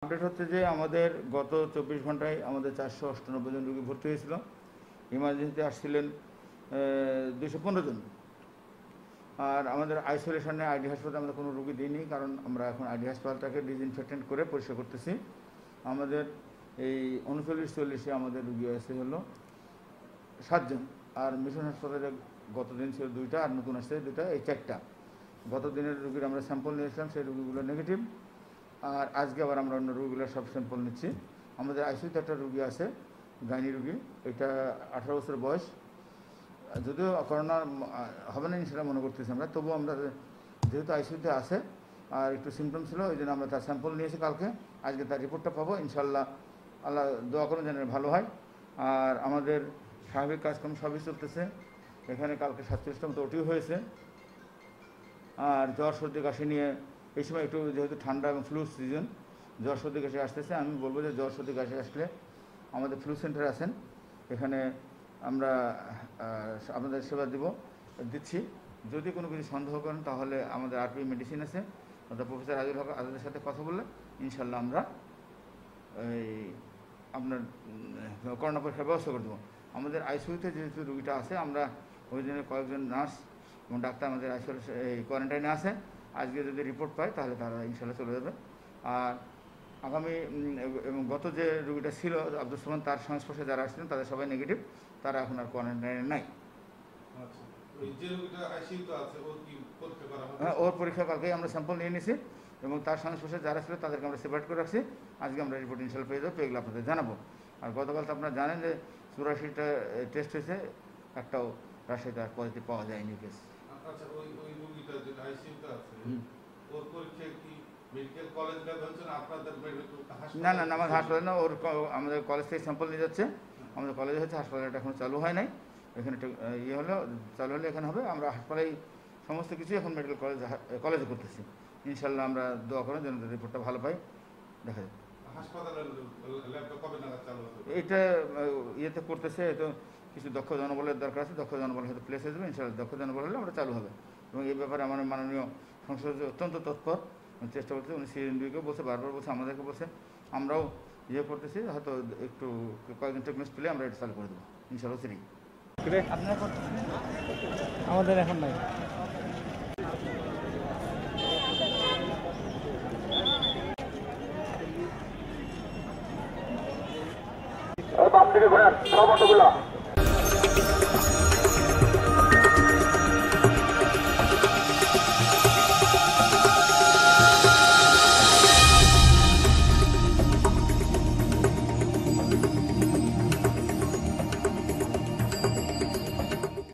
Update হচ্ছে যে আমাদের গত 24 ঘন্টায় আমাদের 498 জন রোগী ভর্তি হয়েছিল। ইমার্জেন্সিতে আসছিলেন 215 জন। আর আমাদের আইসোলেশনে আইডি হাসপাতালে আমরা কোনো রোগী দিইনি, কারণ আমরা এখন আইডি হাসপাতালটাকে ডিসইনফেক্টেন্ট করে পরিষ্কার করতেছি। আমাদের এই 39-40-এ আমাদের রোগী আছে হলো 7 জন। আর মিশন হাসপাতালে গত দিন ছিল 2টা, আর নতুন আসছে 2টা, এই 4টা। গত দিনের রোগীর আমরা স্যাম্পল নিয়েছিলাম, সেই রোগীগুলো নেগেটিভ। আর আজকে আবার আমরা অন্য রোগীগুলোর সব স্যাম্পল নিচ্ছি। আমাদের আইসিইউতে একটা রোগী আছে, গাইনি রোগী, এটা 18 বছর বয়স। যদিও করোনা হবে না ইনশাল্লাহ মনে করতেছি আমরা, তবুও আমরা যেহেতু আইসিইউতে আছে আর একটু সিমটম ছিল, ওই জন্য আমরা তার স্যাম্পল নিয়েছি কালকে। আজকে তার রিপোর্টটা পাবো ইনশাল্লাহ। আল্লাহ দোয়া করুন যেন ভালো হয়। আর আমাদের স্বাভাবিক কাজকর্ম সবই চলতেছে। এখানে কালকে 47টা মতো ওটিও হয়েছে। আর জ্বর সর্দি কাশি নিয়ে এই সময় একটু যেহেতু ঠান্ডা এবং ফ্লু সিজন, জ্বর সর্দি কাশি আসতেছে। আমি বলবো যে জ্বর সর্দি কাশি আসলে আমাদের ফ্লু সেন্টারে আছেন, এখানে আমরা আপনাদের সেবা দিচ্ছি। যদি কোনো কিছু সন্দেহ করেন তাহলে আমাদের আরপি মেডিসিন আছে, অর্থাৎ প্রফেসর আজলের সাথে কথা বললে ইনশাল্লাহ আমরা এই আপনার করোনা পরীক্ষার ব্যবস্থা করে দেবো। আমাদের আইসিইউতে যেহেতু রুগীটা আছে, আমরা ওই জন্য কয়েকজন নার্স এবং ডাক্তার আমাদের এই কোয়ারেন্টাইনে আছে। আজকে যদি রিপোর্ট পায় তাহলে তারা ইনশাল্লাহ চলে যাবে। আর আগামী এবং গত যে রুগীটা ছিল আব্দুল সালাম, তার সংস্পর্শে যারা আসছিলেন তাদের সবাই নেগেটিভ, তারা এখন আর কোয়ারেন্টাইনে নাই। হ্যাঁ, ওর পরীক্ষা কালকেই আমরা স্যাম্পল নিয়ে নিয়েছি এবং তার সংস্পর্শে যারা ছিল তাদেরকে আমরা সেপারেট করে রাখছি। আজকে আমরা রিপোর্ট ইনশাল্লাহ পেয়ে যাবো, পেয়ে আপনাদের জানাবো। আর গতকাল তো আপনারা জানেন যে 84টা টেস্ট হয়েছে, একটাও রাজশাহীতে আর পজিটিভ পাওয়া যায়নি কেস। না না, আমাদের হাসপাতালে না, ওর আমাদের কলেজ থেকে স্যাম্পল নিয়ে যাচ্ছে। আমাদের কলেজে হচ্ছে, হাসপাতালটা এখনো চালু হয় নাই। এখানে ইয়ে হলো, চালু হলে এখানে হবে। আমরা হাসপাতালে সমস্ত কিছু এখন মেডিকেল কলেজে করতেছি। ইনশাল্লাহ আমরা দোয়া করেন যেন রিপোর্টটা ভালো পাই, দেখা যায়। এটা ইয়েতে করতেছে, তো কিছু দক্ষ জনবলের দরকার আছে, দক্ষ জনবল হয়তো প্লেস হয়ে যাবে ইনশাল্লাহ। দক্ষ জনবল হলে আমরা চালু হবে। এবং এই ব্যাপারে আমার মাননীয় সংসদ অত্যন্ত তৎপর, চেষ্টা করতেছে। উনি সিএনবিকেও বলছে, বারবার বলছে, আমাদেরকে বলছে। আমরাও ইয়ে করতেছি, হয়তো একটু কয়েকদিন টেকনিক্স পেলে আমরা এটা চালু করে দেবো ইনশাল্লাহ। সিরি আপনারা করতেছেন, আমাদের এখন নাই। বাম দিকে ঘোরান সব অটোগুলা।